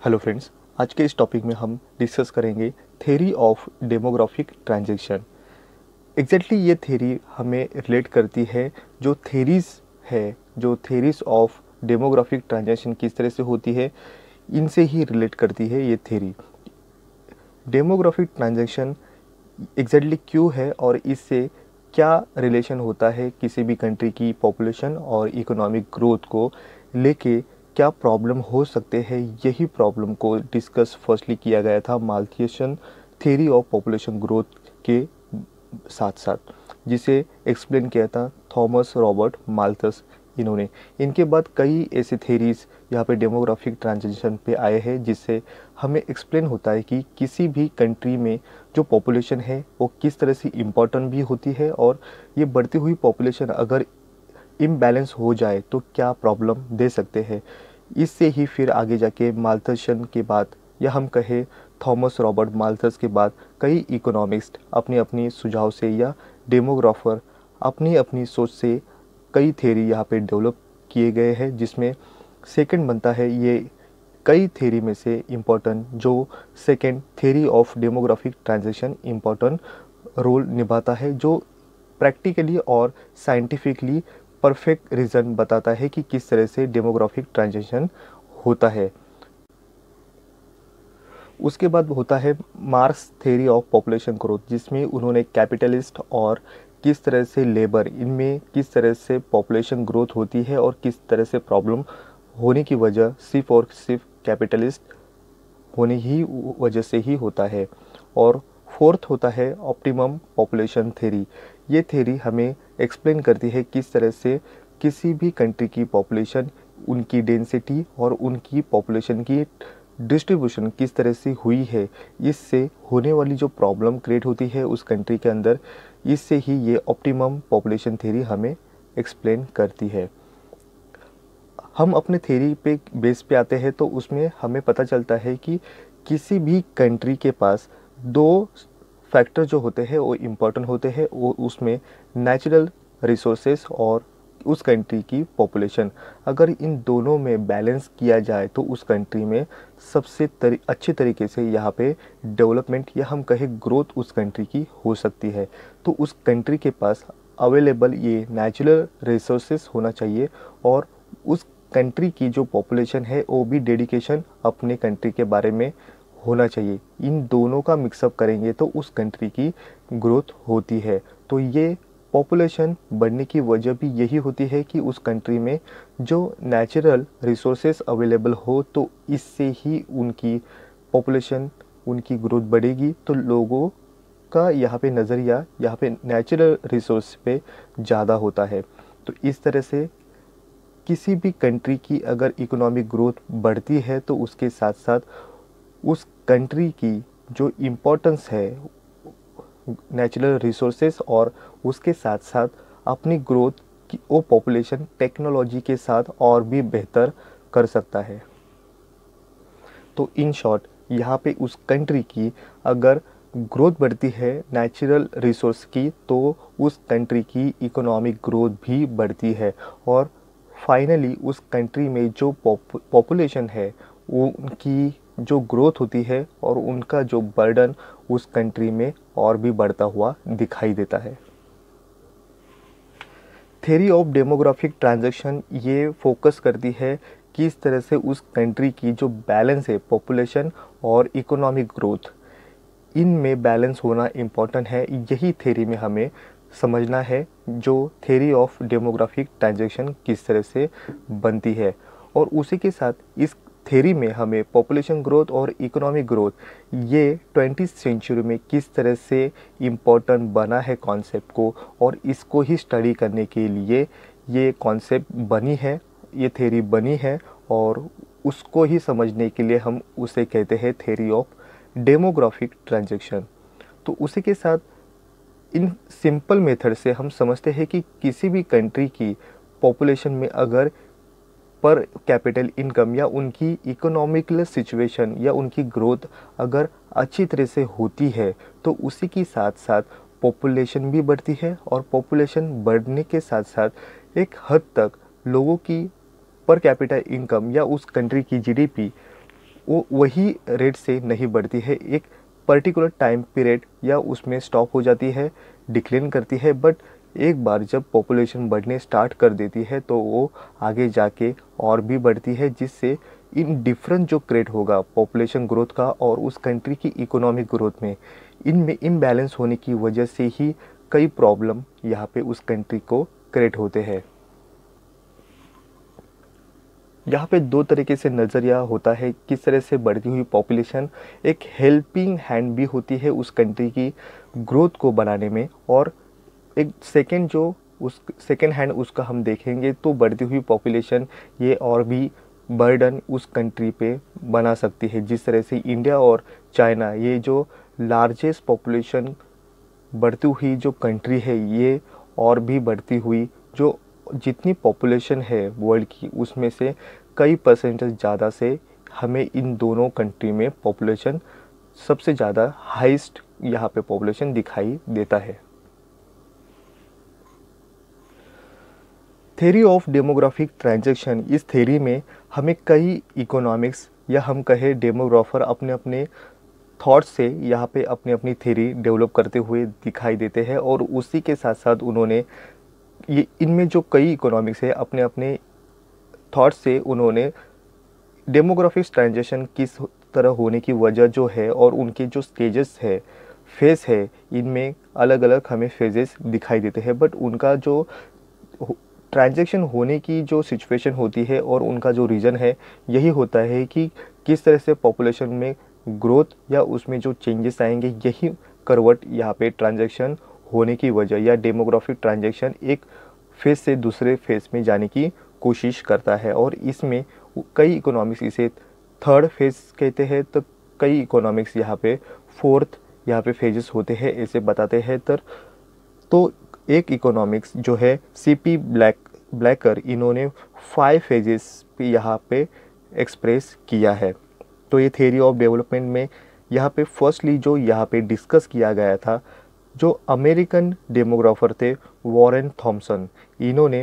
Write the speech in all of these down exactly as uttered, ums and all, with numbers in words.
Hello friends, आज के इस टॉपिक में हम डिस्कस करेंगे theory of demographic transaction. Exactly ये थ्योरी हमें रिलेट करती है जो थ्योरीज है, जो थ्योरीज ऑफ डेमोग्राफिक ट्रांजैक्शन किस तरह से होती है, इनसे ही रिलेट करती है ये थ्योरी। डेमोग्राफिक ट्रांजैक्शन एग्जैक्टली क्यों है और इससे क्या रिलेशन होता है किसी भी कंट्री की पॉपुलेशन और इकोनॉमिक ग्रोथ को लेके, क्या प्रॉब्लम हो सकते हैं, यही प्रॉब्लम को डिस्कस फर्स्टली किया गया था Malthusian theory of population growth के साथ साथ, जिसे एक्सप्लेन किया था थॉमस रॉबर्ट माल्थस इन्होंने। इनके बाद कई ऐसे थेरीज यहाँ पे डेमोग्राफिक ट्रांजिशन पे आए हैं जिससे हमें एक्सप्लेन होता है कि किसी भी कंट्री में जो पॉपुलेशन है वो किस तरह से इम्पोर्टेंट भी होती है, और ये बढ़ती हुई पॉपुलेशन अगर इम्बैलेंस हो जाए तो क्या प्रॉब्लम दे सकते हैं। इससे ही फिर आगे जाके माल्थसन के बाद, या हम कहें थॉमस रॉबर्ट माल्थस के बाद, कई इकोनॉमिस्ट अपनी अपनी सुझाव से या डेमोग्राफर अपनी अपनी सोच से कई थ्योरी यहाँ पे डेवलप किए गए हैं, जिसमें सेकंड बनता है ये कई थ्योरी में से इम्पोर्टेंट, जो second theory of demographic transition important role निभाता है, जो प्रैक्टिकली और साइंटिफिकली परफेक्ट रीज़न बताता है कि किस तरह से डेमोग्राफिक ट्रांजिशन होता है। उसके बाद होता है Marx theory of population growth, जिसमें उन्होंने कैपिटलिस्ट और किस तरह से लेबर, इनमें किस तरह से पॉपुलेशन ग्रोथ होती है और किस तरह से प्रॉब्लम होने की वजह सिर्फ और सिर्फ कैपिटलिस्ट होने ही वजह से ही होता है। और फोर्थ होता है ऑप्टिमम पॉपुलेशन थ्योरी। ये थ्योरी हमें एक्सप्लेन करती है किस तरह से किसी भी कंट्री की पॉपुलेशन, उनकी डेंसिटी और उनकी पॉपुलेशन की डिस्ट्रीब्यूशन किस तरह से हुई है, इससे होने वाली जो प्रॉब्लम क्रिएट होती है उस कंट्री के अंदर, इससे ही ये ऑप्टिमम पॉपुलेशन थ्योरी हमें एक्सप्लेन करती है। हम अपने थ्योरी पे बेस पे आते हैं तो उसमें हमें पता चलता है कि किसी भी कंट्री के पास दो फैक्टर जो होते हैं वो इम्पोर्टेंट होते हैं, वो उसमें नेचुरल रिसोर्सेस और उस कंट्री की पॉपुलेशन। अगर इन दोनों में बैलेंस किया जाए तो उस कंट्री में सबसे तरी, अच्छे तरीके से यहाँ पे डेवलपमेंट या हम कहें ग्रोथ उस कंट्री की हो सकती है। तो उस कंट्री के पास अवेलेबल ये नेचुरल रिसोर्सेस होना चाहिए, और उस कंट्री की जो पॉपुलेशन है वो भी डेडिकेशन अपने कंट्री के बारे में होना चाहिए। इन दोनों का मिक्सअप करेंगे तो उस कंट्री की ग्रोथ होती है। तो ये पॉपुलेशन बढ़ने की वजह भी यही होती है कि उस कंट्री में जो नेचुरल रिसोर्सेस अवेलेबल हो, तो इससे ही उनकी पॉपुलेशन, उनकी ग्रोथ बढ़ेगी, तो लोगों का यहाँ पे नज़रिया यहाँ पे नेचुरल रिसोर्स पे ज़्यादा होता है। तो इस तरह से किसी भी कंट्री की अगर इकोनॉमिक ग्रोथ बढ़ती है तो उसके साथ साथ उस कंट्री की जो इम्पोर्टेंस है नेचुरल रिसोर्सेस और उसके साथ साथ अपनी ग्रोथ की वो पॉपुलेशन टेक्नोलॉजी के साथ और भी बेहतर कर सकता है। तो इन शॉर्ट यहाँ पे उस कंट्री की अगर ग्रोथ बढ़ती है नेचुरल रिसोर्स की, तो उस कंट्री की इकोनॉमिक ग्रोथ भी बढ़ती है, और फाइनली उस कंट्री में जो पॉपुलेशन है उनकी जो ग्रोथ होती है और उनका जो बर्डन उस कंट्री में और भी बढ़ता हुआ दिखाई देता है। थ्योरी ऑफ डेमोग्राफिक ट्रांजैक्शन ये फोकस करती है किस तरह से उस कंट्री की जो बैलेंस है पॉपुलेशन और इकोनॉमिक ग्रोथ, इनमें बैलेंस होना इम्पोर्टेंट है। यही थ्योरी में हमें समझना है जो थ्योरी ऑफ डेमोग्राफिक ट्रांजैक्शन किस तरह से बनती है, और उसी के साथ इस थ्योरी में हमें पॉपुलेशन ग्रोथ और इकोनॉमिक ग्रोथ ये ट्वेंटी सेंचुरी में किस तरह से इम्पोर्टेंट बना है कॉन्सेप्ट को, और इसको ही स्टडी करने के लिए ये कॉन्सेप्ट बनी है, ये थ्योरी बनी है, और उसको ही समझने के लिए हम उसे कहते हैं थ्योरी ऑफ डेमोग्राफिक ट्रांजैक्शन। तो उसी के साथ इन सिंपल मेथड से हम समझते हैं कि किसी भी कंट्री की पॉपुलेशन में अगर पर कैपिटल इनकम या उनकी इकोनॉमिकल सिचुएशन या उनकी ग्रोथ अगर अच्छी तरह से होती है, तो उसी के साथ साथ पॉपुलेशन भी बढ़ती है, और पॉपुलेशन बढ़ने के साथ साथ एक हद तक लोगों की पर कैपिटल इनकम या उस कंट्री की जीडीपी वो वही रेट से नहीं बढ़ती है, एक पर्टिकुलर टाइम पीरियड या उसमें स्टॉप हो जाती है, डिक्लाइन करती है। बट एक बार जब पॉपुलेशन बढ़ने स्टार्ट कर देती है तो वो आगे जाके और भी बढ़ती है, जिससे इन डिफरेंस जो क्रिएट होगा पॉपुलेशन ग्रोथ का और उस कंट्री की इकोनॉमिक ग्रोथ में, इनमें इम्बैलेंस होने की वजह से ही कई प्रॉब्लम यहाँ पे उस कंट्री को क्रिएट होते हैं। यहाँ पे दो तरीके से नज़रिया होता है किस तरह से बढ़ती हुई पॉपुलेशन एक हेल्पिंग हैंड भी होती है उस कंट्री की ग्रोथ को बनाने में, और एक सेकेंड जो उस सेकेंड हैंड उसका हम देखेंगे तो बढ़ती हुई पॉपुलेशन ये और भी बर्डन उस कंट्री पे बना सकती है। जिस तरह से इंडिया और चाइना ये जो लार्जेस्ट पॉपुलेशन बढ़ती हुई जो कंट्री है, ये और भी बढ़ती हुई जो जितनी पॉपुलेशन है वर्ल्ड की उसमें से कई परसेंटेज ज़्यादा से हमें इन दोनों कंट्री में पॉपुलेशन सबसे ज़्यादा हाईएस्ट यहाँ पे पॉपुलेशन दिखाई देता है। थ्योरी ऑफ डेमोग्राफिक ट्रांजैक्शन, इस थ्योरी में हमें कई इकोनॉमिक्स या हम कहे डेमोग्राफर अपने अपने थॉट्स से यहाँ पे अपनी अपनी थ्योरी डेवलप करते हुए दिखाई देते हैं, और उसी के साथ साथ उन्होंने ये इनमें जो कई इकोनॉमिक्स है अपने अपने थॉट्स से उन्होंने डेमोग्राफिक ट्रांजैक्शन किस तरह होने की वजह जो है और उनके जो स्टेजेस है, फेज है, इनमें अलग अलग हमें फेजेस दिखाई देते हैं। बट उनका जो ट्रांजैक्शन होने की जो सिचुएशन होती है और उनका जो रीज़न है यही होता है कि किस तरह से पॉपुलेशन में ग्रोथ या उसमें जो चेंजेस आएंगे, यही करवट यहाँ पे ट्रांजैक्शन होने की वजह या डेमोग्राफिक ट्रांजैक्शन एक फेज से दूसरे फेज में जाने की कोशिश करता है। और इसमें कई इकोनॉमिक्स इसे थर्ड फेज कहते हैं, तो कई इकोनॉमिक्स यहाँ पे फोर्थ यहाँ पे फेजेस होते हैं ऐसे बताते हैं। तर तो एक इकोनॉमिक्स जो है सीपी ब्लैक ब्लैकर, इन्होंने फाइव फेजेस पे यहाँ पे एक्सप्रेस किया है। तो ये थ्योरी ऑफ डेवलपमेंट में यहाँ पे फर्स्टली जो यहाँ पे डिस्कस किया गया था, जो अमेरिकन डेमोग्राफर थे वॉरेन थॉमसन, इन्होंने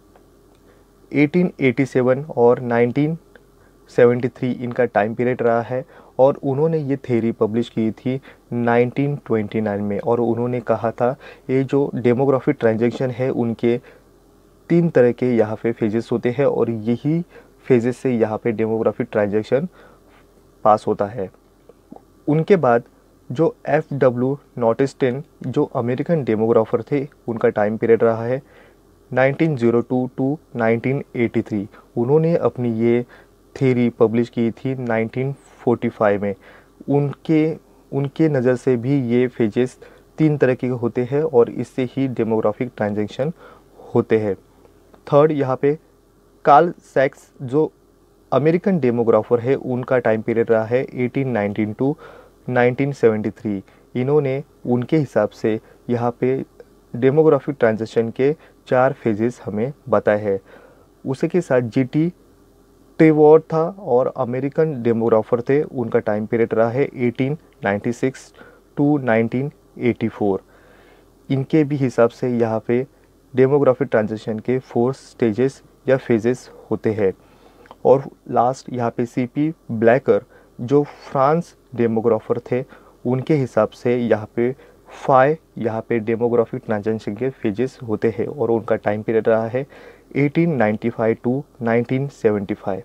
अठारह सौ सत्तासी और उन्नीस सौ तिहत्तर इनका टाइम पीरियड रहा है, और उन्होंने ये थ्योरी पब्लिश की थी उन्नीस सौ उनतीस में। और उन्होंने कहा था ये जो डेमोग्राफिक ट्रांजैक्शन है उनके तीन तरह के यहाँ पे फेजेस होते हैं, और यही फेजेस से यहाँ पे डेमोग्राफिक ट्रांजैक्शन पास होता है। उनके बाद जो एफ डब्ल्यू नॉटिस्टेन जो अमेरिकन डेमोग्राफर थे, उनका टाइम पीरियड रहा है उन्नीस सौ दो टू उन्नीस सौ तिरासी। उन्होंने अपनी ये थ्योरी पब्लिश की थी उन्नीस सौ पैंतालीस में। उनके उनके नज़र से भी ये फेजेस तीन तरह के होते हैं और इससे ही डेमोग्राफिक ट्रांजैक्शन होते हैं। थर्ड यहाँ पे कार्ल सैक्स जो अमेरिकन डेमोग्राफर है, उनका टाइम पीरियड रहा है अठारह सौ उन्नीस टू उन्नीस सौ तिहत्तर। इन्होंने उनके हिसाब से यहाँ पे डेमोग्राफिक ट्रांजैक्शन के चार फेजेस हमें बताए हैं। उसी के साथ जीटी ट्रेवॉर्ड था और अमेरिकन डेमोग्राफर थे, उनका टाइम पीरियड रहा है अठारह सौ छियानवे टू उन्नीस सौ चौरासी। इनके भी हिसाब से यहाँ पे डेमोग्राफिक ट्रांजैक्शन के फोर स्टेजेस या फेजेस होते हैं। और लास्ट यहाँ पे सीपी ब्लैकर जो फ्रांस डेमोग्राफर थे, उनके हिसाब से यहाँ पे फाइव यहाँ पे डेमोग्राफिक ट्रांजैक्शन के फेजेस होते हैं, और उनका टाइम पीरियड रहा है अठारह सौ पचानवे टू उन्नीस सौ पचहत्तर।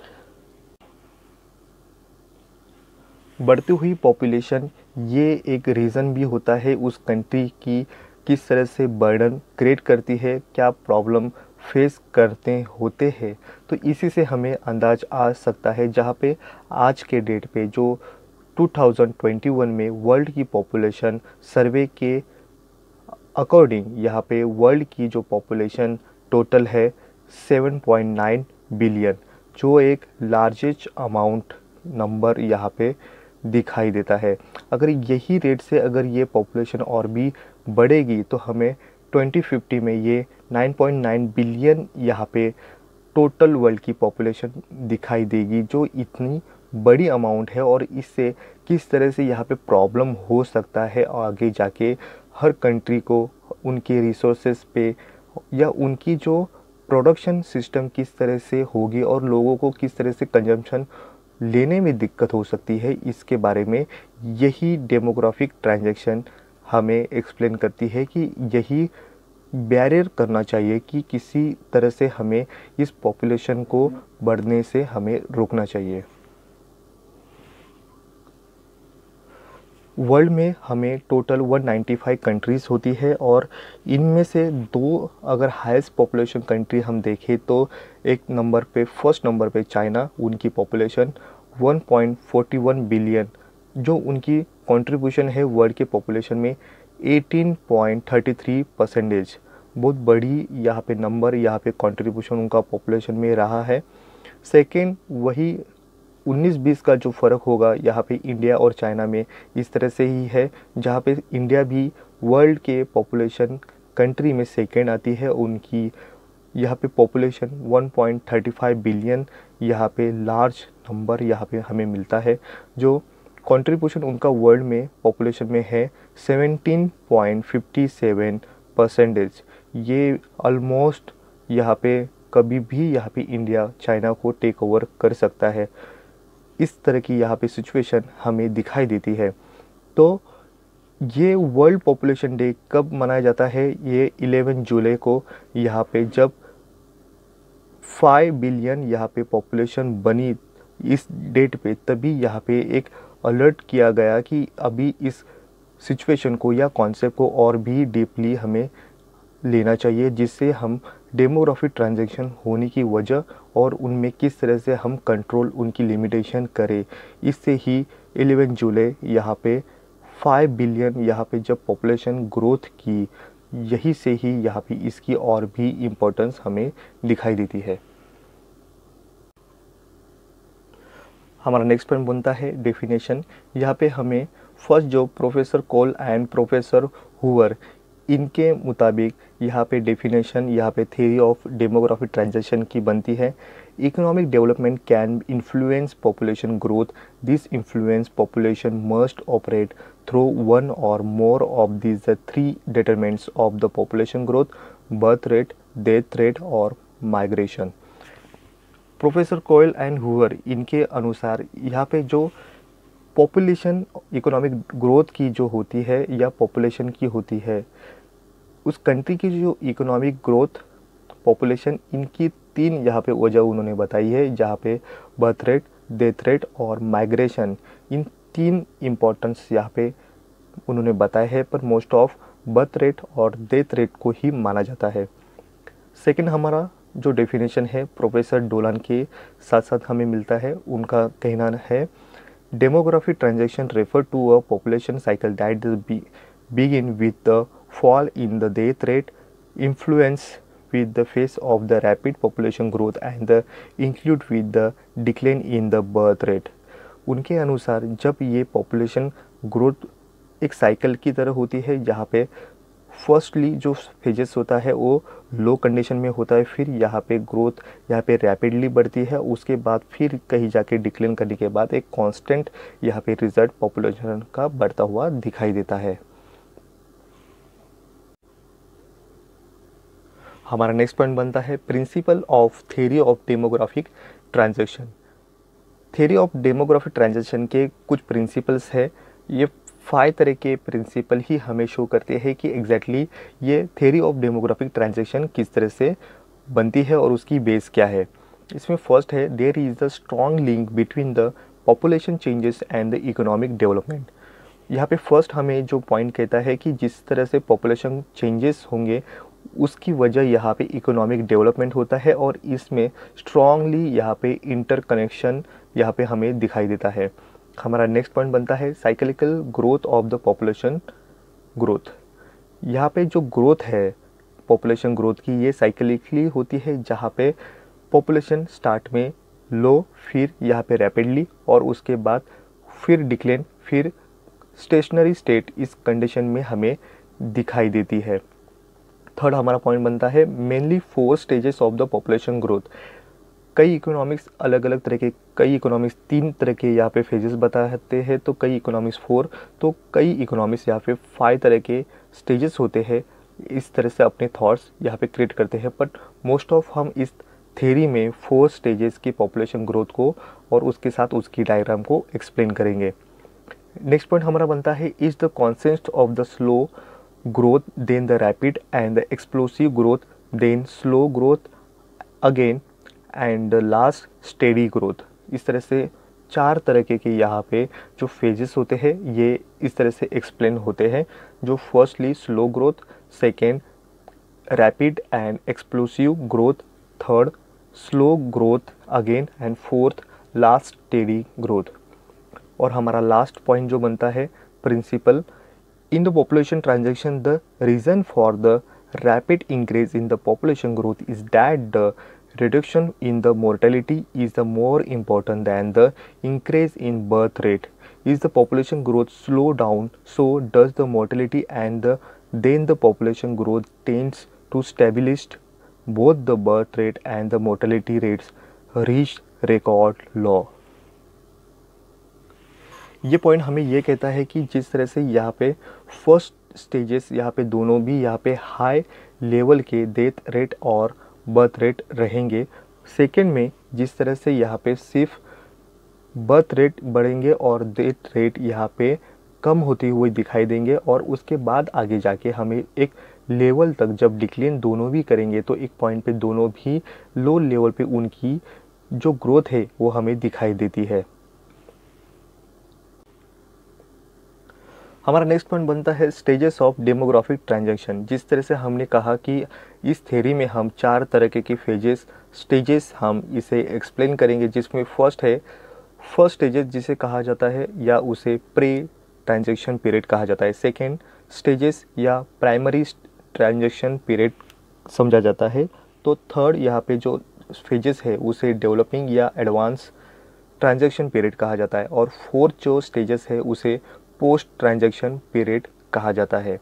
बढ़ती हुई पॉपुलेशन ये एक रीज़न भी होता है उस कंट्री की किस तरह से बर्डन क्रिएट करती है, क्या प्रॉब्लम फेस करते होते हैं। तो इसी से हमें अंदाज आ सकता है, जहाँ पे आज के डेट पे जो दो हज़ार इक्कीस में वर्ल्ड की पॉपुलेशन सर्वे के अकॉर्डिंग यहाँ पे वर्ल्ड की जो पॉपुलेशन टोटल है सात पॉइंट नौ बिलियन, जो एक लार्जेस्ट अमाउंट नंबर यहाँ पे दिखाई देता है। अगर यही रेट से अगर ये पॉपुलेशन और भी बढ़ेगी तो हमें दो हज़ार पचास में ये नौ पॉइंट नौ बिलियन यहाँ पे टोटल वर्ल्ड की पॉपुलेशन दिखाई देगी, जो इतनी बड़ी अमाउंट है। और इससे किस तरह से यहाँ पे प्रॉब्लम हो सकता है आगे जाके हर कंट्री को उनके रिसोर्सेज पे या उनकी जो प्रोडक्शन सिस्टम किस तरह से होगी और लोगों को किस तरह से कंजम्पशन लेने में दिक्कत हो सकती है, इसके बारे में यही डेमोग्राफिक ट्रांजैक्शन हमें एक्सप्लेन करती है कि यही बैरियर करना चाहिए कि किसी तरह से हमें इस पॉपुलेशन को बढ़ने से हमें रोकना चाहिए। वर्ल्ड में हमें टोटल एक सौ पचानवे कंट्रीज़ होती है और इनमें से दो अगर हाईएस्ट पॉपुलेशन कंट्री हम देखें तो एक नंबर पे फर्स्ट नंबर पे चाइना, उनकी पॉपुलेशन एक पॉइंट फोर वन बिलियन, जो उनकी कंट्रीब्यूशन है वर्ल्ड के पॉपुलेशन में अठारह पॉइंट थ्री थ्री परसेंटेज, बहुत बड़ी यहाँ पे नंबर, यहाँ पे कंट्रीब्यूशन उनका पॉपुलेशन में रहा है। सेकेंड, वही उन्नीस बीस का जो फ़र्क होगा यहाँ पे इंडिया और चाइना में इस तरह से ही है, जहाँ पे इंडिया भी वर्ल्ड के पॉपुलेशन कंट्री में सेकेंड आती है। उनकी यहाँ पे पॉपुलेशन एक पॉइंट थ्री फाइव बिलियन, यहाँ पे लार्ज नंबर यहाँ पे हमें मिलता है। जो कंट्रीब्यूशन उनका वर्ल्ड में पॉपुलेशन में है seventeen point five seven percentage, ये ऑलमोस्ट यहाँ पे कभी भी यहाँ पे इंडिया चाइना को टेक ओवर कर सकता है। इस तरह की यहाँ पे सिचुएशन हमें दिखाई देती है। तो ये वर्ल्ड पॉपुलेशन डे कब मनाया जाता है? ये ग्यारह जुलाई को, यहाँ पे जब फाइव बिलियन यहाँ पे पॉपुलेशन बनी इस डेट पे, तभी यहाँ पे एक अलर्ट किया गया कि अभी इस सिचुएशन को या कॉन्सेप्ट को और भी डीपली हमें लेना चाहिए, जिससे हम डेमोग्राफिक ट्रांजैक्शन होने की वजह और उनमें किस तरह से हम कंट्रोल उनकी लिमिटेशन करें। इससे ही ग्यारह जुलाई यहाँ पे फाइव बिलियन यहाँ पे जब पॉपुलेशन ग्रोथ की, यही से ही यहाँ पे इसकी और भी इम्पोर्टेंस हमें दिखाई देती है। हमारा नेक्स्ट पॉइंट बनता है डेफिनेशन। यहाँ पे हमें फर्स्ट जो professor Coale and professor Hoover, इनके मुताबिक यहाँ पे डेफिनेशन यहाँ पे थ्योरी ऑफ डेमोग्राफिक ट्रांजैक्शन की बनती है। Economic development can influence population growth, this influence population must operate through one or more of this the three determinants of the population growth, birth rate, death rate और migration. Professor Coale and Hoover, इनके अनुसार यहाँ पे जो population economic growth की जो होती है या पॉपुलेशन की होती है, उस कंट्री की जो इकोनॉमिक ग्रोथ, पॉपुलेशन, इनकी तीन यहाँ पे वजह उन्होंने बताई है, जहाँ पे बर्थ रेट, डेथ रेट और माइग्रेशन, इन तीन इम्पोर्टेंस यहाँ पे उन्होंने बताया है, पर मोस्ट ऑफ बर्थ रेट और डेथ रेट को ही माना जाता है। सेकंड हमारा जो डेफिनेशन है प्रोफेसर डोलान के साथ साथ हमें मिलता है। उनका कहना है demographic transaction refer to a population cycle that begin with the fall in the death rate, influence with the phase of the rapid population growth and the include with the decline in the birth rate। उनके अनुसार जब ये population growth एक cycle की तरह होती है, जहाँ पे फर्स्टली जो फेजेस होता है वो लो कंडीशन में होता है, फिर यहाँ पे ग्रोथ यहाँ पे रैपिडली बढ़ती है, उसके बाद फिर कहीं जाके डिक्लेन करने के बाद एक कांस्टेंट यहाँ पे रिजल्ट पॉपुलेशन का बढ़ता हुआ दिखाई देता है। हमारा नेक्स्ट पॉइंट बनता है principle of theory of demographic transaction. Theory of demographic transaction के कुछ प्रिंसिपल्स है। ये फाइव तरह के प्रिंसिपल ही हमें शो करते हैं कि एग्जैक्टली exactly ये थ्योरी ऑफ डेमोग्राफिक ट्रांजैक्शन किस तरह से बनती है और उसकी बेस क्या है। इसमें फर्स्ट है there is a strong link between the population changes and the economic development. यहाँ पे फर्स्ट हमें जो पॉइंट कहता है कि जिस तरह से पॉपुलेशन चेंजेस होंगे उसकी वजह यहाँ पे इकोनॉमिक डेवलपमेंट होता है और इसमें स्ट्रॉन्गली यहाँ पे इंटरकनेक्शन यहाँ पे हमें दिखाई देता है। हमारा नेक्स्ट पॉइंट बनता है cyclical growth of the population growth. यहाँ पे जो ग्रोथ है पॉपुलेशन ग्रोथ की, ये साइक्लिकली होती है, जहाँ पे पॉपुलेशन स्टार्ट में लो, फिर यहाँ पे रैपिडली और उसके बाद फिर डिक्लेन, फिर स्टेशनरी स्टेट इस कंडीशन में हमें दिखाई देती है। थर्ड हमारा पॉइंट बनता है mainly four stages of the population growth. कई इकोनॉमिक्स अलग अलग तरह के, कई इकोनॉमिक्स तीन तरह के यहाँ पे फेजेस बताते हैं, तो कई इकोनॉमिक्स फोर, तो कई इकोनॉमिक्स यहाँ पे फाइव तरह के स्टेजेस होते हैं। इस तरह से अपने थॉट्स यहाँ पे क्रिएट करते हैं, बट मोस्ट ऑफ हम इस थ्योरी में फोर स्टेजेस की पॉपुलेशन ग्रोथ को और उसके साथ उसकी डायग्राम को एक्सप्लेन करेंगे। नेक्स्ट पॉइंट हमारा बनता है is the concept of the slow growth then the rapid and the explosive growth then slow growth again and last steady growth. इस तरह से चार तरह के यहाँ पे जो फेजेस होते हैं ये इस तरह से एक्सप्लेन होते हैं, जो firstly slow growth, second rapid and explosive growth, third slow growth again and fourth last steady growth. और हमारा लास्ट पॉइंट जो बनता है principle in the population transaction the reason for the rapid increase in the population growth is that the reduction in the mortality is the more important than the increase in birth rate. Is the population growth slow down, so does the mortality, and the, then the population growth tends to stabilize. Both the birth rate and the mortality rates reach record low. ये पॉइंट हमें ये कहता है कि जिस तरह से यहाँ पे फर्स्ट स्टेजेस यहाँ पे दोनों भी यहाँ पे हाई लेवल के डेथ रेट और बर्थ रेट रहेंगे, सेकेंड में जिस तरह से यहाँ पे सिर्फ बर्थ रेट बढ़ेंगे और डेथ रेट यहाँ पे कम होती हुई दिखाई देंगे, और उसके बाद आगे जाके हमें एक लेवल तक जब डिक्लेन दोनों भी करेंगे तो एक पॉइंट पे दोनों भी लो लेवल पे उनकी जो ग्रोथ है वो हमें दिखाई देती है। हमारा नेक्स्ट पॉइंट बनता है स्टेजेस ऑफ डेमोग्राफिक ट्रांजैक्शन। जिस तरह से हमने कहा कि इस थ्योरी में हम चार तरह के की फेजेस स्टेजेस हम इसे एक्सप्लेन करेंगे, जिसमें फर्स्ट है फर्स्ट स्टेजेस जिसे कहा जाता है या उसे प्री ट्रांजैक्शन पीरियड कहा जाता है, सेकेंड स्टेजेस या प्राइमरी ट्रांजैक्शन पीरियड समझा जाता है, तो थर्ड यहाँ पे जो फेजेस है उसे डेवलपिंग या एडवांस ट्रांजैक्शन पीरियड कहा जाता है, और फोर्थ जो स्टेजेस है उसे पोस्ट ट्रांजैक्शन पीरियड कहा जाता है।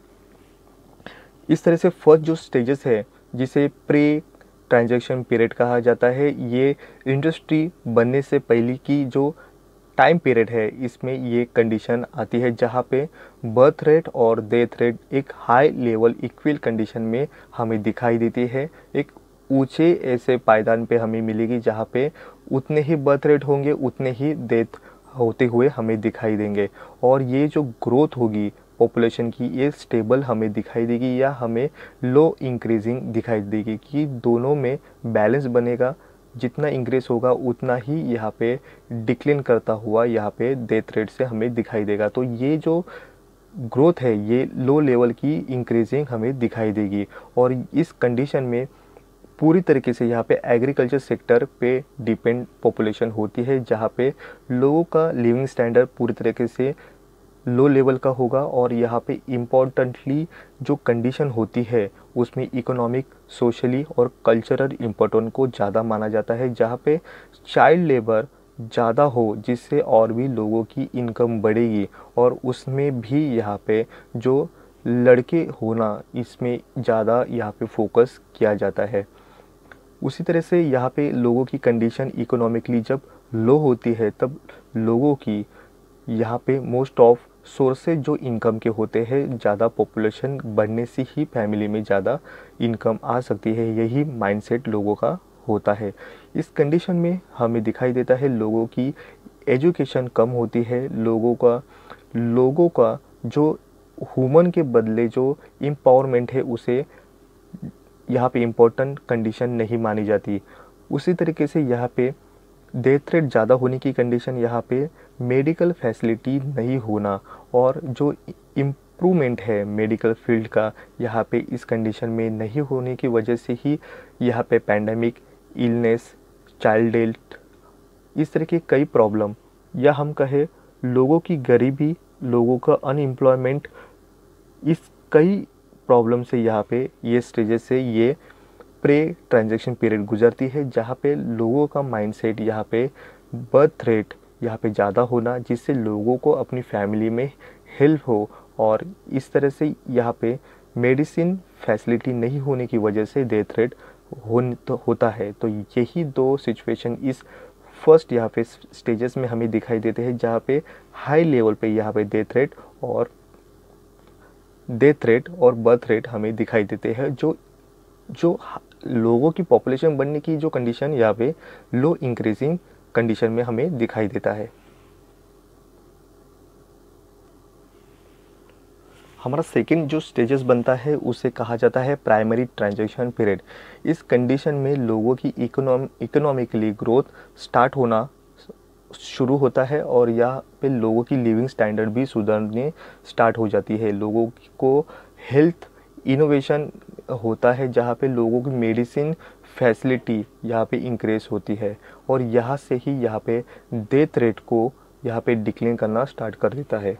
इस तरह से फर्स्ट जो स्टेजेस है जिसे प्री ट्रांजैक्शन पीरियड कहा जाता है, ये इंडस्ट्री बनने से पहले की जो टाइम पीरियड है इसमें ये कंडीशन आती है जहाँ पे बर्थ रेट और डेथ रेट एक हाई लेवल इक्वल कंडीशन में हमें दिखाई देती है। एक ऊंचे ऐसे पायदान पे हमें मिलेगी जहाँ पे उतने ही बर्थ रेट होंगे उतने ही डेथ होते हुए हमें दिखाई देंगे, और ये जो ग्रोथ होगी पॉपुलेशन की ये स्टेबल हमें दिखाई देगी या हमें लो इंक्रीजिंग दिखाई देगी, कि दोनों में बैलेंस बनेगा। जितना इंक्रीज होगा उतना ही यहाँ पे डिक्लाइन करता हुआ यहाँ पे डेथ रेट से हमें दिखाई देगा। तो ये जो ग्रोथ है ये लो लेवल की इंक्रीजिंग हमें दिखाई देगी, और इस कंडीशन में पूरी तरीके से यहाँ पे एग्रीकल्चर सेक्टर पे डिपेंड पॉपुलेशन होती है, जहाँ पे लोगों का लिविंग स्टैंडर्ड पूरी तरीके से लो लेवल का होगा, और यहाँ पे इम्पोर्टेंटली जो कंडीशन होती है उसमें इकोनॉमिक, सोशली और कल्चरल इम्पोर्टेंट को ज़्यादा माना जाता है, जहाँ पे चाइल्ड लेबर ज़्यादा हो जिससे और भी लोगों की इनकम बढ़ेगी, और उसमें भी यहाँ पे जो लड़के होना इसमें ज़्यादा यहाँ पे फोकस किया जाता है। उसी तरह से यहाँ पे लोगों की कंडीशन इकोनॉमिकली जब लो होती है तब लोगों की यहाँ पे मोस्ट ऑफ सोर्सेज जो इनकम के होते हैं, ज़्यादा पॉपुलेशन बढ़ने से ही फैमिली में ज़्यादा इनकम आ सकती है, यही माइंडसेट लोगों का होता है। इस कंडीशन में हमें दिखाई देता है लोगों की एजुकेशन कम होती है, लोगों का लोगों का जो ह्यूमन के बदले जो एम्पावरमेंट है उसे यहाँ पे इम्पोर्टेंट कंडीशन नहीं मानी जाती। उसी तरीके से यहाँ पे डेथ रेट ज़्यादा होने की कंडीशन, यहाँ पे मेडिकल फैसिलिटी नहीं होना, और जो इम्प्रूवमेंट है मेडिकल फील्ड का यहाँ पे इस कंडीशन में नहीं होने की वजह से ही यहाँ पे पैंडमिक, इलनेस, चाइल्ड डेथ, इस तरह के कई प्रॉब्लम, या हम कहें लोगों की गरीबी, लोगों का अनएम्प्लॉयमेंट, इस कई प्रॉब्लम से यहाँ पे ये स्टेजेस से ये प्री ट्रांजैक्शन पीरियड गुजरती है, जहाँ पे लोगों का माइंडसेट यहाँ पे बर्थ रेट यहाँ पे ज़्यादा होना, जिससे लोगों को अपनी फैमिली में हेल्प हो, और इस तरह से यहाँ पे मेडिसिन फैसिलिटी नहीं होने की वजह से डेथ रेट हो तो होता है। तो यही दो सिचुएशन इस फर्स्ट यहाँ पे स्टेजेस में हमें दिखाई देते हैं, जहाँ पे हाई लेवल पे यहाँ पे डेथ रेट और डेथ रेट और बर्थ रेट हमें दिखाई देते हैं, जो जो लोगों की पॉपुलेशन बढ़ने की जो कंडीशन यहाँ पे लो इंक्रीजिंग कंडीशन में हमें दिखाई देता है। हमारा सेकंड जो स्टेजेस बनता है उसे कहा जाता है प्राइमरी ट्रांजैक्शन पीरियड। इस कंडीशन में लोगों की इकोनॉम इकोनॉमिकली ग्रोथ स्टार्ट होना शुरू होता है और यहाँ पे लोगों की लिविंग स्टैंडर्ड भी सुधरने स्टार्ट हो जाती है। लोगों को हेल्थ इनोवेशन होता है, जहाँ पे लोगों की मेडिसिन फैसिलिटी यहाँ पे इंक्रीज होती है और यहाँ से ही यहाँ पे डेथ रेट को यहाँ पे डिक्लेन करना स्टार्ट कर देता है।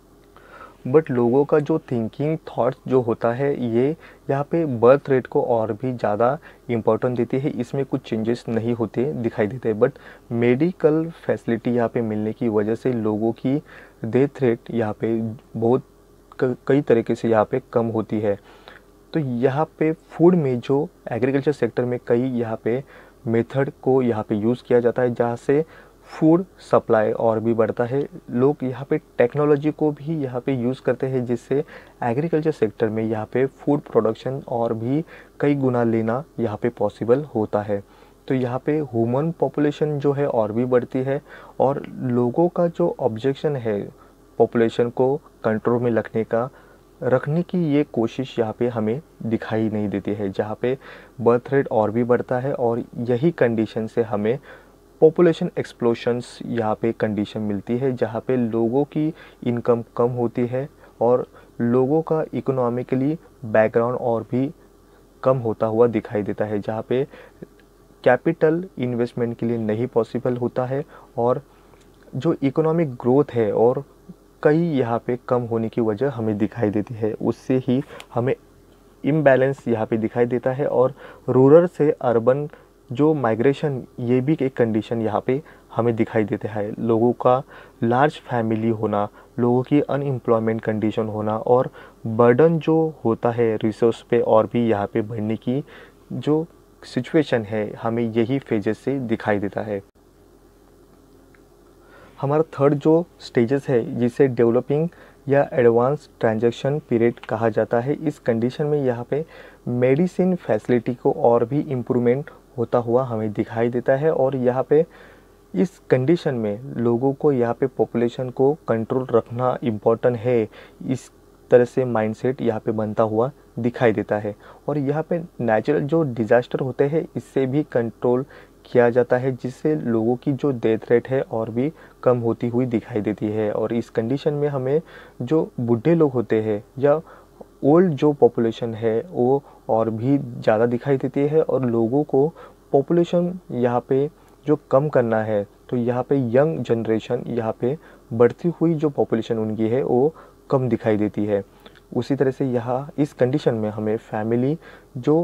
बट लोगों का जो थिंकिंग थॉट्स जो होता है ये यहाँ पे बर्थ रेट को और भी ज़्यादा इम्पोर्टेंट देती है, इसमें कुछ चेंजेस नहीं होते दिखाई देते। बट मेडिकल फैसिलिटी यहाँ पे मिलने की वजह से लोगों की डेथ रेट यहाँ पे बहुत कई तरीके से यहाँ पे कम होती है। तो यहाँ पे फूड में जो एग्रीकल्चर सेक्टर में कई यहाँ पे मेथड को यहाँ पे यूज़ किया जाता है, जहाँ से फूड सप्लाई और भी बढ़ता है। लोग यहाँ पे टेक्नोलॉजी को भी यहाँ पे यूज़ करते हैं, जिससे एग्रीकल्चर सेक्टर में यहाँ पे फूड प्रोडक्शन और भी कई गुना लेना यहाँ पे पॉसिबल होता है। तो यहाँ पे ह्यूमन पॉपुलेशन जो है और भी बढ़ती है और लोगों का जो ऑब्जेक्शन है पॉपुलेशन को कंट्रोल में रखने का रखने की ये कोशिश यहाँ पे हमें दिखाई नहीं देती है, जहाँ पे बर्थ रेट और भी बढ़ता है और यही कंडीशन से हमें पॉपुलेशन एक्सप्लोशंस यहाँ पे कंडीशन मिलती है, जहाँ पे लोगों की इनकम कम होती है और लोगों का इकोनॉमिकली बैकग्राउंड और भी कम होता हुआ दिखाई देता है, जहाँ पे कैपिटल इन्वेस्टमेंट के लिए नहीं पॉसिबल होता है और जो इकोनॉमिक ग्रोथ है और कई यहाँ पे कम होने की वजह हमें दिखाई देती है। उससे ही हमें इम्बैलेंस यहाँ पे दिखाई देता है और रूरल से अर्बन जो माइग्रेशन ये भी एक कंडीशन यहाँ पे हमें दिखाई देता है। लोगों का लार्ज फैमिली होना, लोगों की अनएम्प्लॉयमेंट कंडीशन होना और बर्डन जो होता है रिसोर्स पे और भी यहाँ पे बढ़ने की जो सिचुएशन है हमें यही फेजेस से दिखाई देता है। हमारा थर्ड जो स्टेजेस है जिसे डेवलपिंग या एडवांस ट्रांजैक्शन पीरियड कहा जाता है, इस कंडीशन में यहाँ पे मेडिसिन फैसिलिटी को और भी इम्प्रूवमेंट होता हुआ हमें दिखाई देता है और यहाँ पे इस कंडीशन में लोगों को यहाँ पे पॉपुलेशन को कंट्रोल रखना इम्पोर्टेंट है, इस तरह से माइंडसेट यहाँ पे बनता हुआ दिखाई देता है। और यहाँ पे नेचुरल जो डिज़ास्टर होते हैं इससे भी कंट्रोल किया जाता है, जिससे लोगों की जो डेथ रेट है और भी कम होती हुई दिखाई देती है। और इस कंडीशन में हमें जो बूढ़े लोग होते हैं या ओल्ड जो पॉपुलेशन है वो और भी ज़्यादा दिखाई देती है और लोगों को पॉपुलेशन यहाँ पे जो कम करना है, तो यहाँ पे यंग जनरेशन यहाँ पे बढ़ती हुई जो पॉपुलेशन उनकी है वो कम दिखाई देती है। उसी तरह से यहाँ इस कंडीशन में हमें फैमिली जो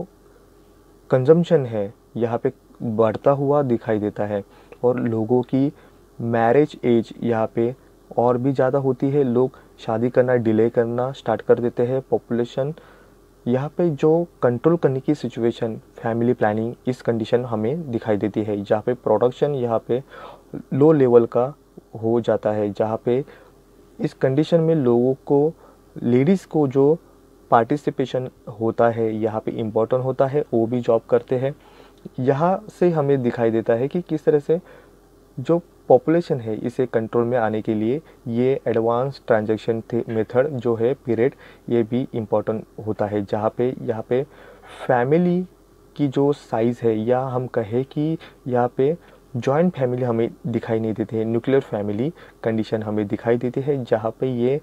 कंजम्पशन है यहाँ पे बढ़ता हुआ दिखाई देता है और लोगों की मैरिज एज यहाँ पे और भी ज़्यादा होती है। लोग शादी करना डिले करना स्टार्ट कर देते हैं। पॉपुलेशन यहाँ पे जो कंट्रोल करने की सिचुएशन फैमिली प्लानिंग इस कंडीशन हमें दिखाई देती है, जहाँ पे प्रोडक्शन यहाँ पे लो लेवल का हो जाता है, जहाँ पे इस कंडीशन में लोगों को लेडीज़ को जो पार्टिसिपेशन होता है यहाँ पे इम्पोर्टेंट होता है, वो भी जॉब करते हैं। यहाँ से हमें दिखाई देता है कि किस तरह से जो पॉपुलेशन है इसे कंट्रोल में आने के लिए ये एडवांस ट्रांजैक्शन मेथड जो है पीरियड ये भी इम्पोर्टेंट होता है, जहाँ पे यहाँ पे फैमिली की जो साइज़ है या हम कहें कि यहाँ पे जॉइंट फैमिली हमें दिखाई नहीं देती है, न्यूक्लियर फैमिली कंडीशन हमें दिखाई देती है, जहाँ पे ये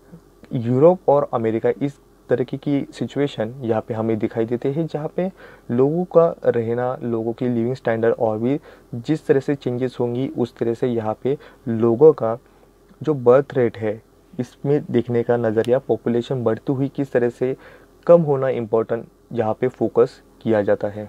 यूरोप और अमेरिका इस तरह की सिचुएशन यहाँ पे हमें दिखाई देते हैं, जहाँ पे लोगों का रहना, लोगों की लिविंग स्टैंडर्ड और भी जिस तरह से चेंजेस होंगी उस तरह से यहाँ पे लोगों का जो बर्थ रेट है इसमें देखने का नज़रिया पॉपुलेशन बढ़ती हुई किस तरह से कम होना इम्पोर्टेंट यहाँ पे फोकस किया जाता है।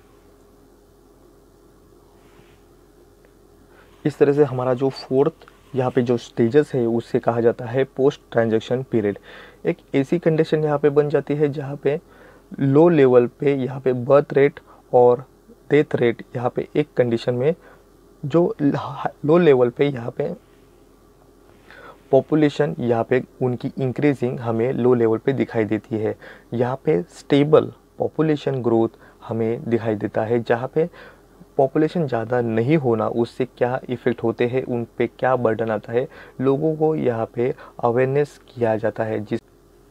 इस तरह से हमारा जो फोर्थ यहाँ पे जो स्टेजेस है उससे कहा जाता है पोस्ट ट्रांजैक्शन पीरियड। एक ऐसी कंडीशन यहाँ पे बन जाती है जहाँ पे लो लेवल पे यहाँ पे बर्थ रेट और डेथ रेट यहाँ पे एक कंडीशन में जो लो लेवल पे यहाँ पे पॉपुलेशन यहाँ पे उनकी इंक्रीजिंग हमें लो लेवल पे दिखाई देती है। यहाँ पे स्टेबल पॉपुलेशन ग्रोथ हमें दिखाई देता है, जहाँ पे पॉपुलेशन ज़्यादा नहीं होना उससे क्या इफ़ेक्ट होते हैं, उन पे क्या बर्डन आता है, लोगों को यहाँ पे अवेयरनेस किया जाता है। जिस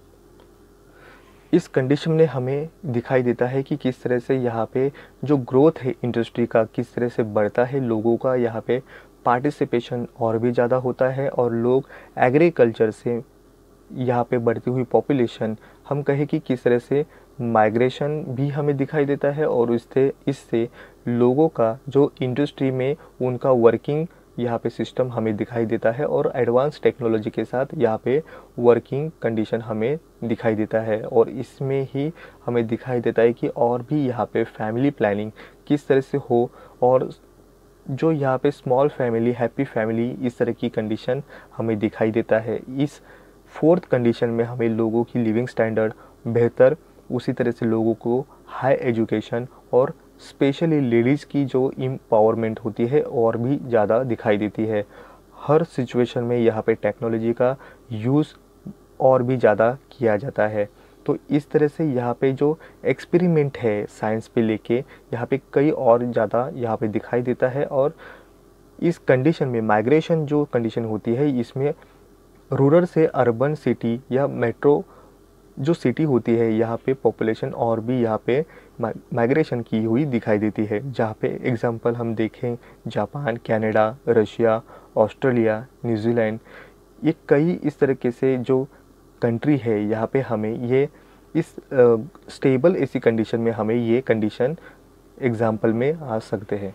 इस कंडीशन में हमें दिखाई देता है कि किस तरह से यहाँ पे जो ग्रोथ है इंडस्ट्री का किस तरह से बढ़ता है, लोगों का यहाँ पे पार्टिसिपेशन और भी ज़्यादा होता है और लोग एग्रीकल्चर से यहाँ पे बढ़ती हुई पॉपुलेशन, हम कहें कि किस तरह से माइग्रेशन भी हमें दिखाई देता है और इससे इससे लोगों का जो इंडस्ट्री में उनका वर्किंग यहाँ पे सिस्टम हमें दिखाई देता है और एडवांस टेक्नोलॉजी के साथ यहाँ पे वर्किंग कंडीशन हमें दिखाई देता है। और इसमें ही हमें दिखाई देता है कि और भी यहाँ पे फैमिली प्लानिंग किस तरह से हो और जो यहाँ पे स्मॉल फैमिली, हैप्पी फैमिली, इस तरह की कंडीशन हमें दिखाई देता है। इस फोर्थ कंडीशन में हमें लोगों की लिविंग स्टैंडर्ड बेहतर, उसी तरह से लोगों को हाई एजुकेशन और स्पेशली लेडीज़ की जो एम्पावरमेंट होती है और भी ज़्यादा दिखाई देती है। हर सिचुएशन में यहाँ पे टेक्नोलॉजी का यूज़ और भी ज़्यादा किया जाता है। तो इस तरह से यहाँ पे जो एक्सपेरिमेंट है साइंस पे लेके यहाँ पे कई और ज़्यादा यहाँ पे दिखाई देता है। और इस कंडीशन में माइग्रेशन जो कंडीशन होती है, इसमें रूरल से अर्बन सिटी या मेट्रो जो सिटी होती है, यहाँ पे पॉपुलेशन और भी यहाँ पे माइग्रेशन की हुई दिखाई देती है। जहाँ पे एग्जांपल हम देखें Japan, Canada, Russia, Australia, New Zealand, ये कई इस तरीके से जो कंट्री है, यहाँ पे हमें ये इस स्टेबल ऐसी कंडीशन में हमें ये कंडीशन एग्जांपल में आ सकते हैं।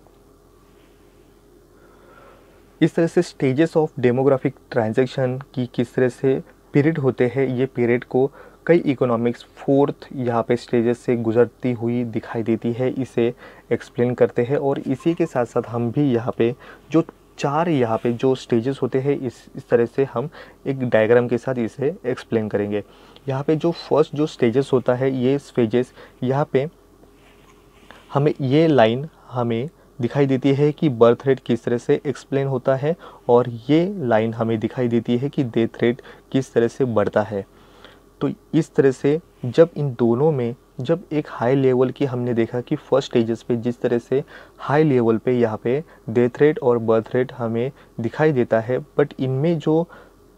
इस तरह से स्टेजेस ऑफ डेमोग्राफिक ट्रांजैक्शन की किस तरह से पीरियड होते हैं, ये पीरियड को कई इकोनॉमिक्स फोर्थ यहाँ पे स्टेजेस से गुजरती हुई दिखाई देती है, इसे एक्सप्लेन करते हैं। और इसी के साथ साथ हम भी यहाँ पे जो चार यहाँ पे जो स्टेजेस होते हैं, इस इस तरह से हम एक डायग्राम के साथ इसे एक्सप्लेन करेंगे। यहाँ पे जो फर्स्ट जो स्टेजेस होता है, ये स्टेजेस यहाँ पे हमें ये लाइन हमें दिखाई देती है कि बर्थ रेट किस तरह से एक्सप्लेन होता है और ये लाइन हमें दिखाई देती है कि डेथ रेट किस तरह से बढ़ता है। तो इस तरह से जब इन दोनों में जब एक हाई लेवल की हमने देखा कि फर्स्ट स्टेजेस पे जिस तरह से हाई लेवल पे यहाँ पे डेथ रेट और बर्थ रेट हमें दिखाई देता है, बट इनमें जो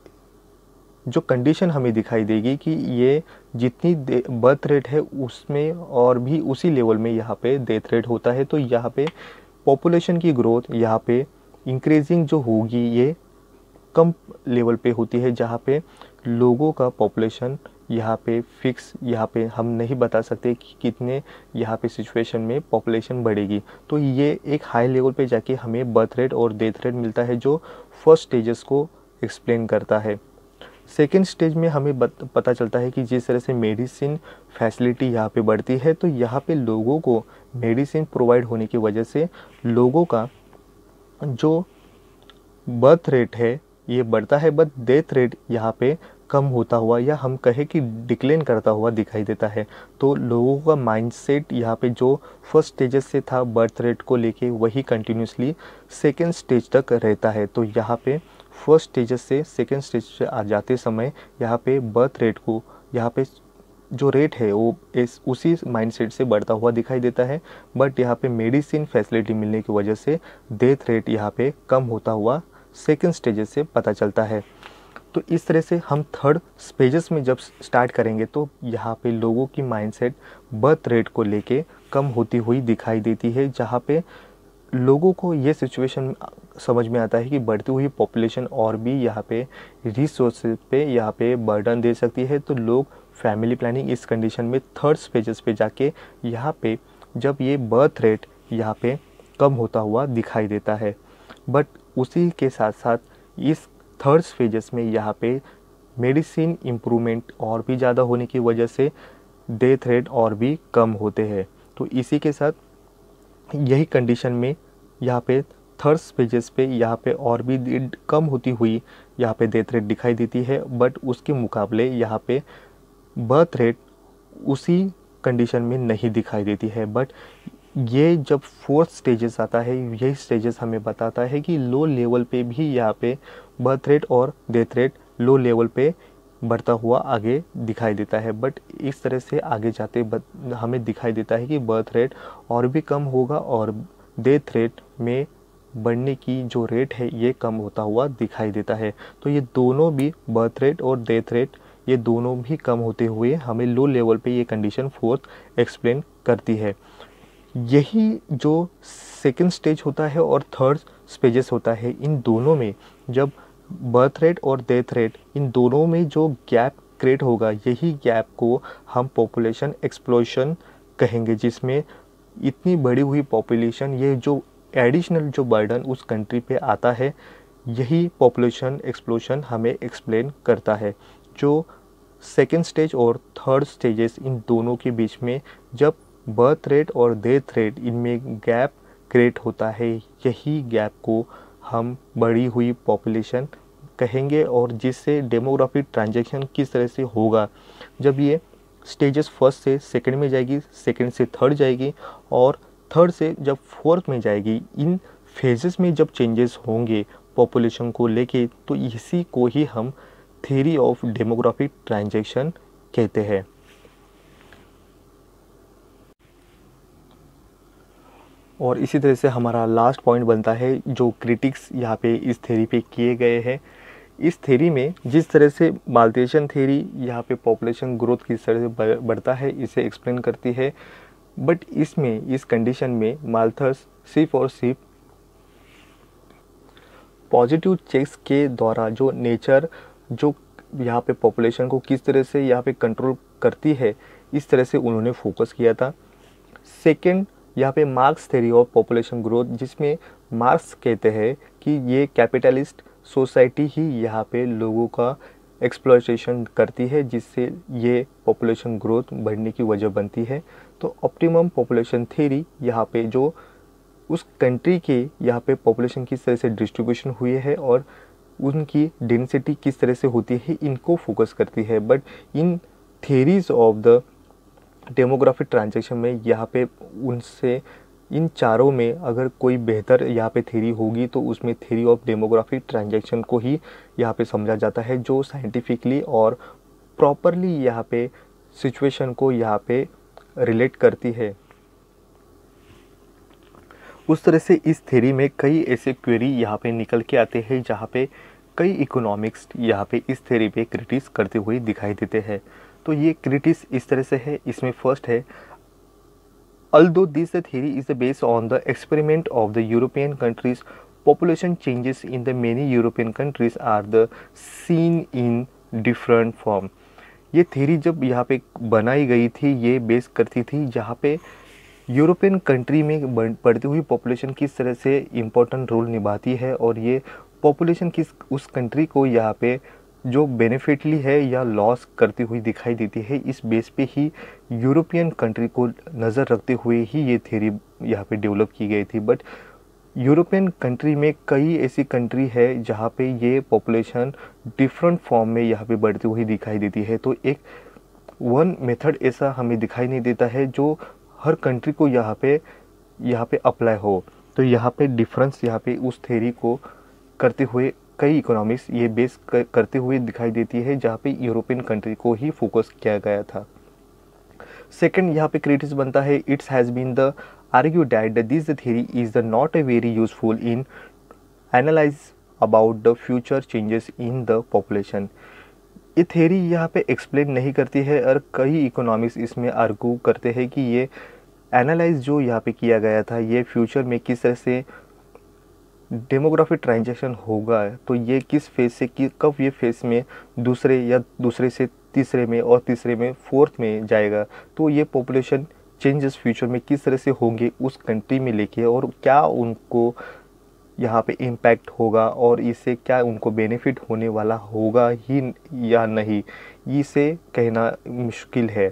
जो कंडीशन हमें दिखाई देगी कि ये जितनी बर्थ रेट है उसमें और भी उसी लेवल में यहाँ पे डेथ रेट होता है। तो यहाँ पे पॉपुलेशन की ग्रोथ यहाँ पे इंक्रीजिंग जो होगी ये कम लेवल पे होती है, जहाँ पे लोगों का पॉपुलेशन यहाँ पे फिक्स यहाँ पे हम नहीं बता सकते कि कितने यहाँ पे सिचुएशन में पॉपुलेशन बढ़ेगी। तो ये एक हाई लेवल पे जाके हमें बर्थ रेट और डेथ रेट मिलता है जो फर्स्ट स्टेजेस को एक्सप्लेन करता है। सेकेंड स्टेज में हमें पता चलता है कि जिस तरह से मेडिसिन फैसिलिटी यहाँ पे बढ़ती है, तो यहाँ पे लोगों को मेडिसिन प्रोवाइड होने की वजह से लोगों का जो बर्थ रेट है ये बढ़ता है, बट डेथ रेट यहाँ पे कम होता हुआ या हम कहें कि डिक्लेन करता हुआ दिखाई देता है। तो लोगों का माइंडसेट यहाँ पे जो फर्स्ट स्टेजेस से था बर्थ रेट को लेके, वही कंटिन्यूसली सेकेंड स्टेज तक रहता है। तो यहाँ पे फर्स्ट स्टेजेस से सेकेंड स्टेज से आ जाते समय यहाँ पे बर्थ रेट को यहाँ पे जो रेट है वो इस उसी माइंडसेट से बढ़ता हुआ दिखाई देता है, बट यहाँ पे मेडिसिन फैसिलिटी मिलने की वजह से डेथ रेट यहाँ पे कम होता हुआ सेकेंड स्टेजेस से पता चलता है। तो इस तरह से हम थर्ड स्टेजेस में जब स्टार्ट करेंगे तो यहाँ पे लोगों की माइंडसेट बर्थ रेट को लेके कम होती हुई दिखाई देती है, जहाँ पे लोगों को ये सिचुएशन समझ में आता है कि बढ़ती हुई पॉपुलेशन और भी यहाँ पे रिसोर्सेज पे यहाँ पे बर्डन दे सकती है। तो लोग फैमिली प्लानिंग इस कंडीशन में थर्ड स्टेजेस पे जाके यहाँ पे जब ये बर्थ रेट यहाँ पे कम होता हुआ दिखाई देता है, बट उसी के साथ साथ इस थर्ड स्टेजेस में यहाँ पे मेडिसिन इम्प्रूवमेंट और भी ज़्यादा होने की वजह से डेथ रेट और भी कम होते हैं। तो इसी के साथ यही कंडीशन में यहाँ पे थर्ड स्टेजेस पे यहाँ पे और भी कम होती हुई यहाँ पे डेथ रेट दिखाई देती है, बट उसके मुकाबले यहाँ पे बर्थ रेट उसी कंडीशन में नहीं दिखाई देती है। बट ये जब फोर्थ स्टेजेस आता है, यही स्टेजेस हमें बताता है कि लो लेवल पे भी यहाँ पे बर्थ रेट और डेथ रेट लो लेवल पे बढ़ता हुआ आगे दिखाई देता है। बट इस तरह से आगे जाते हमें दिखाई देता है कि बर्थ रेट और भी कम होगा और डेथ रेट में बढ़ने की जो रेट है ये कम होता हुआ दिखाई देता है। तो ये दोनों भी, बर्थ रेट और डेथ रेट, ये दोनों भी कम होते हुए हमें लो लेवल पे ये कंडीशन फोर्थ एक्सप्लेन करती है। यही जो सेकंड स्टेज होता है और थर्ड स्टेजेस होता है, इन दोनों में जब बर्थ रेट और डेथ रेट, इन दोनों में जो गैप क्रिएट होगा, यही गैप को हम पॉपुलेशन एक्सप्लोशन कहेंगे, जिसमें इतनी बढ़ी हुई पॉपुलेशन, ये जो एडिशनल जो बर्डन उस कंट्री पे आता है, यही पॉपुलेशन एक्सप्लोशन हमें एक्सप्लेन करता है। जो सेकेंड स्टेज और थर्ड स्टेजेस, इन दोनों के बीच में जब बर्थ रेट और डेथ रेट, इनमें गैप क्रिएट होता है, यही गैप को हम बढ़ी हुई पॉपुलेशन कहेंगे। और जिससे डेमोग्राफिक ट्रांजैक्शन किस तरह से होगा, जब ये स्टेजेस फर्स्ट से सेकंड में जाएगी, सेकंड से थर्ड जाएगी और थर्ड से जब फोर्थ में जाएगी, इन फेजेस में जब चेंजेस होंगे पॉपुलेशन को लेके, तो इसी को ही हम थ्योरी ऑफ डेमोग्राफिक ट्रांजैक्शन कहते हैं। और इसी तरह से हमारा लास्ट पॉइंट बनता है, जो क्रिटिक्स यहाँ पे इस थ्योरी पे किए गए हैं। इस थ्योरी में जिस तरह से माल्थियन थ्योरी यहाँ पे पॉपुलेशन ग्रोथ किस तरह से बढ़ता है, इसे एक्सप्लेन करती है। बट इसमें, इस कंडीशन में माल्थस सिर्फ और सिर्फ पॉजिटिव चेक्स के द्वारा जो नेचर जो यहाँ पे पॉपुलेशन को किस तरह से यहाँ पे कंट्रोल करती है, इस तरह से उन्होंने फोकस किया था। सेकंड, यहाँ पे Marx theory of population growth, जिसमें मार्क्स कहते हैं कि ये कैपिटलिस्ट सोसाइटी ही यहाँ पे लोगों का एक्सप्लॉयटेशन करती है, जिससे ये पॉपुलेशन ग्रोथ बढ़ने की वजह बनती है। तो ऑप्टिमम पॉपुलेशन थ्योरी यहाँ पे जो उस कंट्री के यहाँ पे पॉपुलेशन किस तरह से डिस्ट्रीब्यूशन हुई है और उनकी डेंसिटी किस तरह से होती है, इनको फोकस करती है। But in theories of the demographic transaction में यहाँ पे उनसे, इन चारों में अगर कोई बेहतर यहाँ पे थ्योरी होगी तो उसमें थ्योरी ऑफ डेमोग्राफिक ट्रांजैक्शन को ही यहाँ पे समझा जाता है, जो साइंटिफिकली और प्रॉपरली यहाँ पे सिचुएशन को यहाँ पे रिलेट करती है। उस तरह से इस थ्योरी में कई ऐसे क्वेरी यहाँ पे निकल के आते हैं, जहाँ पे कई इकोनॉमिक्स यहाँ पे इस थ्योरी पे क्रिटिस करते हुए दिखाई देते हैं। तो ये क्रिटिस इस तरह से है, इसमें फर्स्ट है, although this theory is based on the experiment of the European countries, population changes in the many European countries are the seen in different form। ये थ्योरी जब यहाँ पे बनाई गई थी, ये बेस करती थी जहाँ पे यूरोपियन कंट्री में बढ़ती हुई पॉपुलेशन किस तरह से इम्पोर्टेंट रोल निभाती है और ये पॉपुलेशन किस उस कंट्री को यहाँ पे जो बेनिफिटली है या लॉस करती हुई दिखाई देती है। इस बेस पे ही यूरोपियन कंट्री को नज़र रखते हुए ही ये थ्योरी यहाँ पे डेवलप की गई थी। बट यूरोपियन कंट्री में कई ऐसी कंट्री है जहाँ पे ये पॉपुलेशन डिफरेंट फॉर्म में यहाँ पे बढ़ती हुई दिखाई देती है। तो एक वन मेथड ऐसा हमें दिखाई नहीं देता है जो हर कंट्री को यहाँ पे यहाँ पे अप्लाई हो। तो यहाँ पे डिफरेंस यहाँ पे उस थ्योरी को करते हुए कई इकोनॉमिक्स ये बेस कर, करते हुए दिखाई देती है, जहाँ पे यूरोपियन कंट्री को ही फोकस किया गया था। सेकंड, यहाँ पे क्रिटिस बनता है, it's has been the argue that this theory is the not a very useful in analyse about the future changes in the population. ये थ्योरी यहाँ पे एक्सप्लेन नहीं करती है और कई इकोनॉमिक्स इसमें आर्ग्यू करते हैं कि ये एनालाइज जो यहाँ पे किया गया था, ये फ्यूचर में किस तरह से डेमोग्राफिक ट्रांजैक्शन होगा, तो ये किस फेज से कि कब ये फेज में दूसरे या दूसरे से तीसरे में और तीसरे में फोर्थ में जाएगा, तो ये पॉपुलेशन चेंजेस फ्यूचर में किस तरह से होंगे उस कंट्री में लेके, और क्या उनको यहाँ पे इम्पैक्ट होगा और इससे क्या उनको बेनिफिट होने वाला होगा ही या नहीं, इसे कहना मुश्किल है।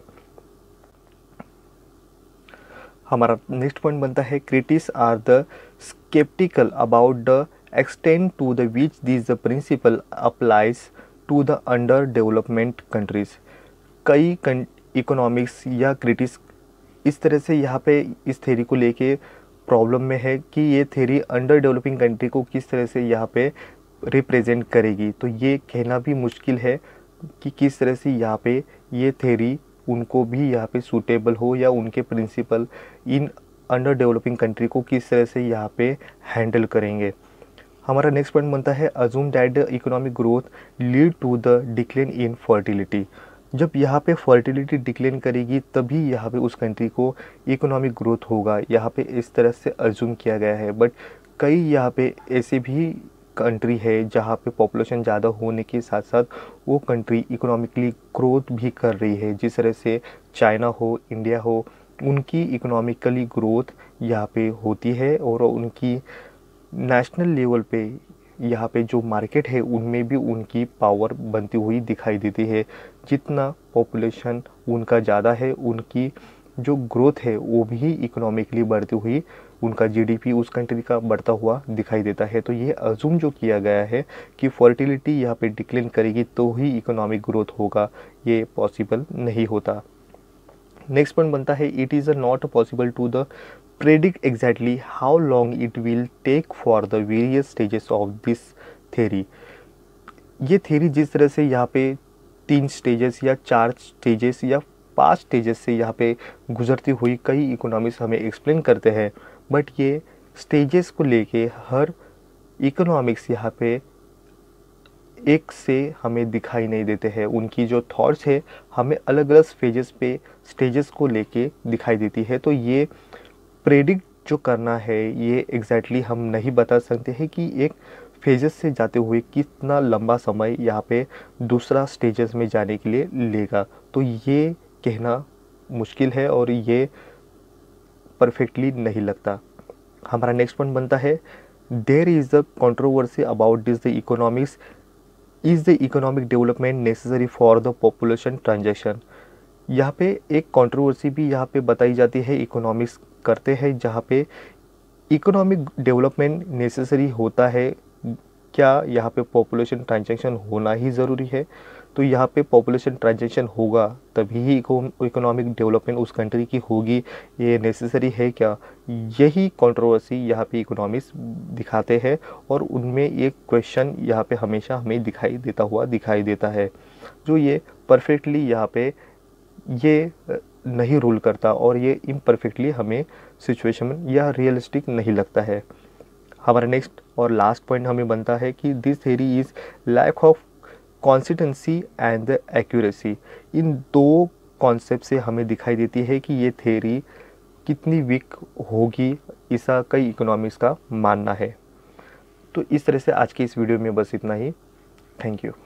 हमारा नेक्स्ट पॉइंट बनता है, critics are the sceptical about the extent to the which this the principle applies to the under development countries. कई इकोनॉमिक्स या क्रिटिक्स इस तरह से यहाँ पे इस थ्योरी को लेके प्रॉब्लम में है कि ये थ्योरी अंडर डेवलपिंग कंट्री को किस तरह से यहाँ पे रिप्रेजेंट करेगी। तो ये कहना भी मुश्किल है, कि किस तरह से यहाँ पे ये थेरी उनको भी यहाँ पे सूटेबल हो, या उनके principle in under developing country को किस तरह से यहाँ पे हैंडल करेंगे। हमारा नेक्स्ट पॉइंट बनता है assume that the economic growth lead to the decline in fertility. जब यहाँ पे फर्टिलिटी डिक्लेन करेगी तभी यहाँ पे उस कंट्री को इकोनॉमिक ग्रोथ होगा, यहाँ पे इस तरह से अज्यूम किया गया है। बट कई यहाँ पे ऐसे भी कंट्री है जहाँ पे पॉपुलेशन ज़्यादा होने के साथ साथ वो कंट्री इकोनॉमिकली ग्रोथ भी कर रही है, जिस तरह से चाइना हो, इंडिया हो, उनकी इकोनॉमिकली ग्रोथ यहाँ पे होती है और उनकी नेशनल लेवल पे यहाँ पे जो मार्केट है उनमें भी उनकी पावर बनती हुई दिखाई देती है। जितना पॉपुलेशन उनका ज़्यादा है, उनकी जो ग्रोथ है वो भी इकोनॉमिकली बढ़ती हुई, उनका जीडीपी उस कंट्री का बढ़ता हुआ दिखाई देता है। तो ये अज्यूम जो किया गया है कि फर्टिलिटी यहाँ पे डिक्लेन करेगी तो ही इकोनॉमिक ग्रोथ होगा, ये पॉसिबल नहीं होता। नेक्स्ट पॉइंट बनता है it is not possible to the predict exactly how long it will take for the various stages of this theory। ये थेरी जिस तरह से यहाँ पे तीन स्टेजेस या चार स्टेजेस या पांच स्टेजेस से यहाँ पे गुजरती हुई कई इकोनॉमिक्स हमें एक्सप्लेन करते हैं, बट ये स्टेजेस को लेके हर इकोनॉमिक्स यहाँ पे एक से हमें दिखाई नहीं देते हैं। उनकी जो थॉट्स है हमें अलग अलग फेजेस पे स्टेजेस को लेके दिखाई देती है। तो ये प्रेडिक्ट जो करना है ये एग्जैक्टली हम नहीं बता सकते हैं कि एक फेजेस से जाते हुए कितना लंबा समय यहाँ पे दूसरा स्टेजेस में जाने के लिए लेगा। तो ये कहना मुश्किल है और ये परफेक्टली नहीं लगता। हमारा नेक्स्ट पॉइंट बनता है there is the controversy about this the economics is the economic development necessary for the population transaction. यहाँ पे एक कंट्रोवर्सी भी यहाँ पे बताई जाती है इकोनॉमिक्स करते हैं, जहाँ पे इकोनॉमिक डेवलपमेंट नेसेसरी होता है, क्या यहाँ पे पॉपुलेशन ट्रांजैक्शन होना ही ज़रूरी है। तो यहाँ पे पॉपुलेशन ट्रांजैक्शन होगा तभी ही इकोनॉमिक डेवलपमेंट उस कंट्री की होगी, ये नेसेसरी है क्या। यही कंट्रोवर्सी यहाँ पे इकोनॉमिक्स दिखाते हैं और उनमें एक क्वेश्चन यहाँ पे हमेशा हमें दिखाई देता हुआ दिखाई देता है, जो ये परफेक्टली यहाँ पे ये नहीं रूल करता और ये इम्परफेक्टली हमें सिचुएशन या रियलिस्टिक नहीं लगता है। हमारा नेक्स्ट और लास्ट पॉइंट हमें बनता है कि this theory is lack of consistency and the accuracy. इन दो कॉन्सेप्ट से हमें दिखाई देती है कि ये थ्योरी कितनी वीक होगी, ऐसा कई इकोनॉमिक्स का मानना है। तो इस तरह से आज के इस वीडियो में बस इतना ही। Thank you.